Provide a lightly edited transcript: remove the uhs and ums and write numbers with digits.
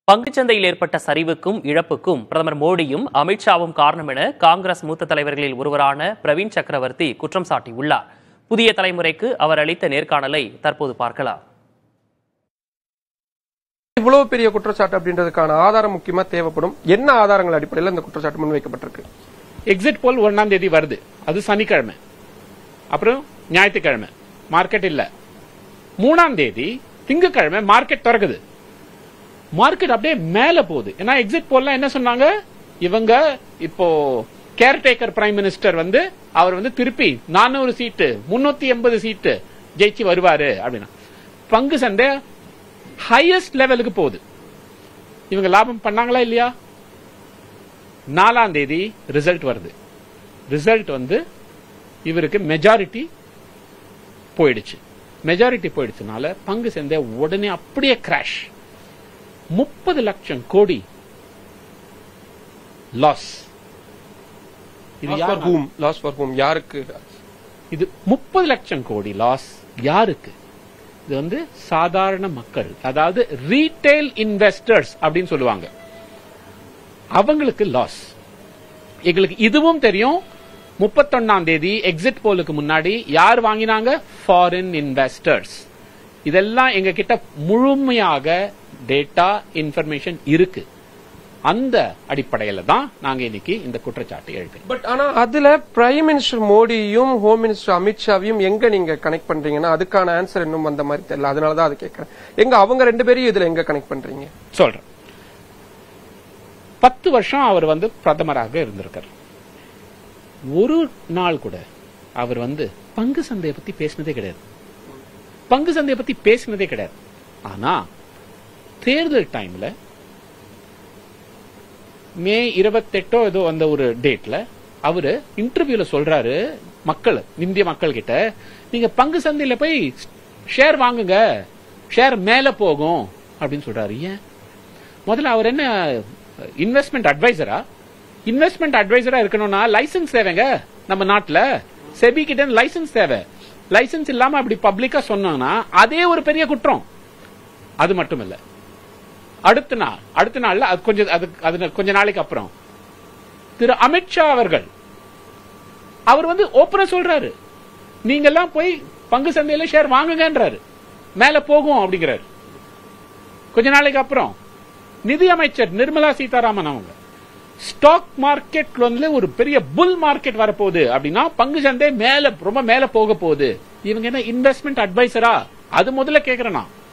பங்குச்சந்தையில் ஏற்பட்ட சரிவுக்கும் இழப்புக்கும் பிரதமர் மோடியும் அமித்ஷாவும் காரணம் என காங்கிரஸ் மூத்த தலைவர்களில் ஒருவரான பிரவீன் சக்கரவர்த்தி குற்றம் சாட்டியுள்ளார். புதிய தலைமுறைக்கு அவர் அளித்த நேர்காணலை தற்போது பார்க்கலாம். இவ்வளவு பெரிய குற்றச்சாட்டு அப்படின்றதுக்கான ஆதாரம் முக்கியமா தேவைப்படும். என்ன ஆதாரங்கள் அடிப்படையில் இந்த குற்றச்சாட்டு முன்வைக்கப்பட்டிருக்கு? எக்ஸிட் போல் 1ஆம் தேதி வருது, அது சனிக்கிழமை, அப்புறம் ஞாயிற்றுக்கிழமை மார்க்கெட் இல்ல. 3ஆம் தேதி திங்கட்கிழமை மார்க்கெட் திறக்குது. மார்க்கெட் அப்படியே மேல போகுது. ஏன்னா எக்ஸிட் போல்லாம் என்ன சொன்னாங்க, இவங்க இப்போ கேர்டேக்கர் பிரைம் மினிஸ்டர் அவர் திருப்பி 400 சீட்டு 380 சீட்டு ஜெயிச்சு வருவாரு அப்படின்னா பங்கு சந்தை ஹையஸ்ட் லெவலுக்கு போகுது. இவங்க லாபம் பண்ணாங்களா இல்லையா? 4ஆம் தேதி ரிசல்ட் வருது. ரிசல்ட் இவருக்கு மெஜாரிட்டி போயிடுச்சு. மெஜாரிட்டி போயிடுச்சுனால பங்கு சந்தை உடனே அப்படியே கிராஷ். 30 லட்சம் கோடி லாஸ். யாருக்கு இது 30 லட்சம் கோடி லாஸ்? யாருக்கு? இது சாதாரண மக்கள், அதாவது ரீட்டைல் இன்வெஸ்டர்ஸ் அப்படின்னு சொல்லுவாங்க, அவங்களுக்கு லாஸ். எங்களுக்கு இதுவும் தெரியும். 31ஆம் தேதி எக்ஸிட் போலுக்கு முன்னாடி யார் வாங்கினாங்க? Foreign investors. இதெல்லாம் எங்க கிட்ட முழுமையாக டேட்டா இன்ஃபர்மேஷன் இருக்கு. அந்த அடிப்படையில தான் நாங்க இன்னைக்கு இந்த குற்றச்சாட்டு எழுதுறோம். பட் ஆனா அதுல பிரைம் மினிஸ்டர் மோடியும் ஹோம் மினிஸ்டர் அமித்ஷாவையும் எங்க நீங்க கனெக்ட் பண்றீங்கன்னா அதுக்கான ஆன்சர் இன்னும் வந்த மாதிரி தெரியல. அதனாலதான் அது கேட்கறேன். எங்க அவங்க ரெண்டு பேரையும் இதுல எங்க கனெக்ட் பண்றீங்க? சொல்றேன். 10 வருஷம் அவர் பிரதமராக இருந்திருக்கார். ஒரு நாள் கூட அவர் பங்கு சந்தையை பத்தி பேசினதே கிடையாது. பங்கு சந்தையை பத்தி பேசினதே கிடையாது. ஆனா தேர்தல் டைம்ல மே 28 ஏதோ அந்த ஒரு டேட்ல அவரு இன்டர்வியூல சொல்றாரு மக்கள், இந்திய மக்கள் கிட்ட, நீங்க பங்கு சந்தையில போய் ஷேர் வாங்குங்க, ஷேர் மேல போகும் அப்படின்னு சொல்றாரு. ஏன்? முதல்ல அவர் என்ன இன்வெஸ்ட்மெண்ட் அட்வைசரா? இன்வெஸ்ட்மெண்ட் அட்வைசரா இருக்கணும்னா லைசன்ஸ் தேவைங்க. நம்ம நாட்டுல செபி கிட்ட லைசன்ஸ் தேவை. லைசன்ஸ் இல்லாம அப்படி பப்ளிக்கா சொன்னா அதே ஒரு பெரிய குற்றம். அது மட்டும் இல்ல, அடுத்த நாள்ல கொஞ்ச நாளைக்கு அப்புறம் திரு அமித்ஷா அவர்கள் அவர் ஓபனா சொல்றாரு, நீங்க எல்லாம் போய் பங்கு சந்தையில ஷேர் வாங்குங்கன்றாரு, மேல போகும் அப்படிங்கிறாரு. கொஞ்ச நாளைக்கு அப்புறம் நிதி அமைச்சர் நிர்மலா சீதாராமன் அவங்க ஸ்டாக் மார்க்கெட்ல ஒரு பெரிய புல் மார்க்கெட் வரப்போகுது அப்படின்னா பங்கு சந்தை ரொம்ப மேல போக போகுது. இவங்க என்ன இன்வெஸ்ட்மெண்ட் அட்வைசரா? அது முதல்ல கேக்குறேன் நான்.